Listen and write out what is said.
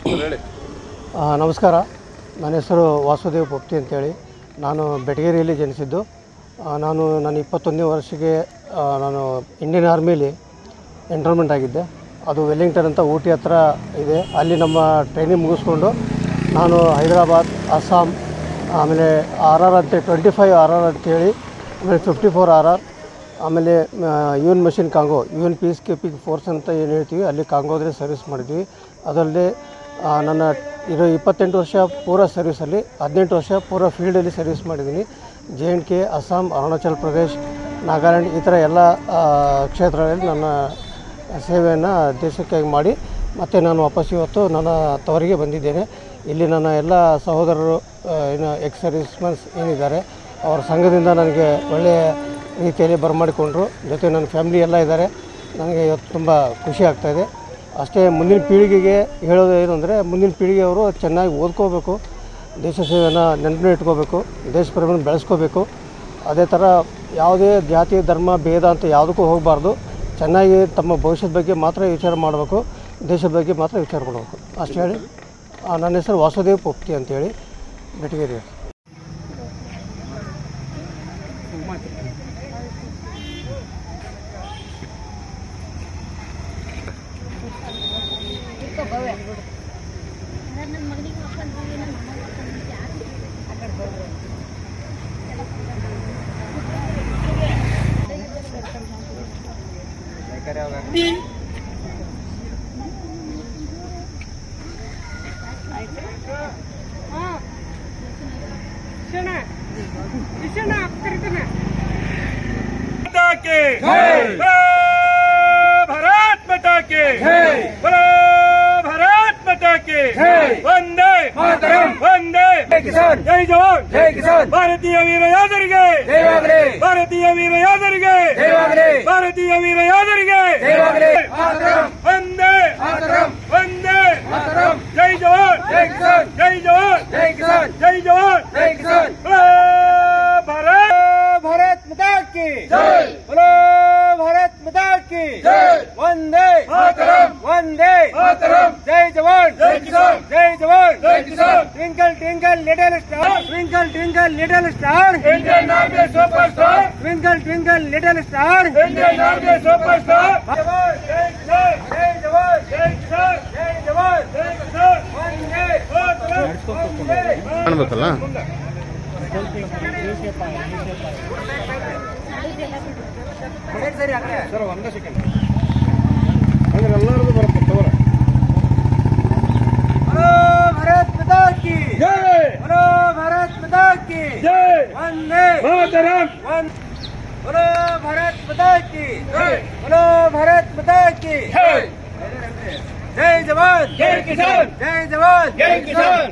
ಹೇಳಿ. ನಮಸ್ಕಾರ, ನನ್ನ ಹೆಸರು ವಾಸುದೇವ್ ಪೊಪ್ತಿ ಅಂತೇಳಿ. ನಾನು ಬೆಟಗೇರಿಯಲ್ಲಿ ಜನಿಸಿದ್ದು. ನಾನು ನನ್ನ 21ನೇ ವರ್ಷಕ್ಕೆ ನಾನು ಇಂಡಿಯನ್ ಆರ್ಮಿಲಿ ಎಂಟ್ರೋಲ್ಮೆಂಟ್ ಆಗಿದ್ದೆ. ಅದು ವೆಲ್ಲಿಂಗ್ಟನ್ ಅಂತ ಊಟಿ ಹತ್ರ ಇದೆ. ಅಲ್ಲಿ ನಮ್ಮ ಟ್ರೈನಿಂಗ್ ಮುಗಿಸ್ಕೊಂಡು ನಾನು ಹೈದರಾಬಾದ್, ಅಸ್ಸಾಂ, ಆಮೇಲೆ RR ಅಂತ 25 RR ಅಂತೇಳಿ, ಆಮೇಲೆ 54 RR, ಆಮೇಲೆ UN mission Congo, UN peace keeping force ಅಂತ ಏನು ಹೇಳ್ತೀವಿ, ಅಲ್ಲಿ ಕಾಂಗೋದಲ್ಲಿ ಸರ್ವಿಸ್ ಮಾಡಿದ್ವಿ. ಅದಲ್ಲದೆ ನನ್ನ 28 ವರ್ಷ ಪೂರ ಸರ್ವಿಸಲ್ಲಿ 18 ವರ್ಷ ಪೂರ ಫೀಲ್ಡಲ್ಲಿ ಸರ್ವಿಸ್ ಮಾಡಿದ್ದೀನಿ. JNK, ಅಸ್ಸಾಂ, ಅರುಣಾಚಲ್ ಪ್ರದೇಶ್, ನಾಗಾಲ್ಯಾಂಡ್ ಈ ಥರ ಎಲ್ಲ ಕ್ಷೇತ್ರಗಳಲ್ಲಿ ನನ್ನ ಸೇವೆಯನ್ನು ದೇಶಕ್ಕಾಗಿ ಮಾಡಿ ಮತ್ತು ನಾನು ವಾಪಸ್ ಇವತ್ತು ನನ್ನ ತವರಿಗೆ ಬಂದಿದ್ದೇನೆ. ಇಲ್ಲಿ ನನ್ನ ಎಲ್ಲ ಸಹೋದರರು ಏನು ಎಕ್ಸ್ ಸರ್ವಿಸ್ಮೆನ್ಸ್ ಏನಿದ್ದಾರೆ ಅವರ ಸಂಘದಿಂದ ನನಗೆ ಒಳ್ಳೆಯ ರೀತಿಯಲ್ಲಿ ಬರಮಾಡಿಕೊಂಡ್ರು. ಜೊತೆ ನನ್ನ ಫ್ಯಾಮಿಲಿ ಎಲ್ಲ ಇದ್ದಾರೆ. ನನಗೆ ಇವತ್ತು ತುಂಬ ಖುಷಿ ಆಗ್ತಾಯಿದೆ. ಅಷ್ಟೇ ಮುಂದಿನ ಪೀಳಿಗೆಗೆ ಹೇಳೋದು ಏನು ಅಂದರೆ, ಮುಂದಿನ ಪೀಳಿಗೆಯವರು ಚೆನ್ನಾಗಿ ಓದ್ಕೋಬೇಕು, ದೇಶ ಸೇವೆಯನ್ನು ನೆನಪು ಇಟ್ಕೋಬೇಕು, ದೇಶ ಪ್ರೇಮವನ್ನು ಬೆಳೆಸ್ಕೋಬೇಕು. ಅದೇ ಥರ ಯಾವುದೇ ಜಾತಿ ಧರ್ಮ ಭೇದ ಅಂತ ಯಾವುದಕ್ಕೂ ಹೋಗಬಾರ್ದು. ಚೆನ್ನಾಗಿ ತಮ್ಮ ಭವಿಷ್ಯದ ಬಗ್ಗೆ ಮಾತ್ರ ವಿಚಾರ ಮಾಡಬೇಕು, ದೇಶದ ಬಗ್ಗೆ ಮಾತ್ರ ವಿಚಾರ ಮಾಡಬೇಕು. ಅಷ್ಟು ಹೇಳಿ, ನನ್ನ ಹೆಸರು ವಾಸುದೇವ್ ಪೊಪ್ತಿ ಅಂತೇಳಿ, ಬೆಟಗೇರಿ. भारत माता की बोलो, भारत माता की वंदे मातरम, वंदे किसान, जय जवान जय किसान, भारतीय वीर योधರಿಗೆ ಜಯವಾಗಲಿ, ಭಾರತೀಯ ವೀರ ಯೋಧರಿಗೆ ಜಯವಾಗಲಿ, ಭಾರತೀಯ ವೀರ ಯೋಧರಿಗೆ ಜಯವಾಗಲಿ, ವಂದೇ ಮಾತರಂ, ವಂದೇ ಮಾತರಂ, ಜೈ ಜವಾನ್ ಜೈ ಕಿಸಾನ್, ಜೈ ಜವಾನ್ ಜೈ ಕಿಸಾನ್, ಜೈ ಜವಾನ್ ಜೈ ಕಿಸಾನ್. भारत माता की जय, बोलो भारत माता की जय, वंदे मातरम, वंदे मातरम, जय जवान जय किसान, जय जवान जय किसान. Twinkle twinkle little star, twinkle twinkle little star, Indian army superstar, twinkle twinkle little star, Indian army superstar. जय जवान जय जवान जय किसान, जय जवान जय किसान, वंदे मातरम, वंदे ಕಾಣಬೇಕಲ್ಲ. ಸರ್ ಒಂದೇ ಸೆಕೆಂಡ್ ಅಂದ್ರೆ ಎಲ್ಲರದು ಬರುತ್ತೆ ತಗೋರ. बोलो भारत माता की जय, बोलो भारत माता की जय, वंदे मातरम, बोलो भारत माता की जय, बोलो भारत माता की जय, जय जवान जय किसान, जय जवान जय किसान.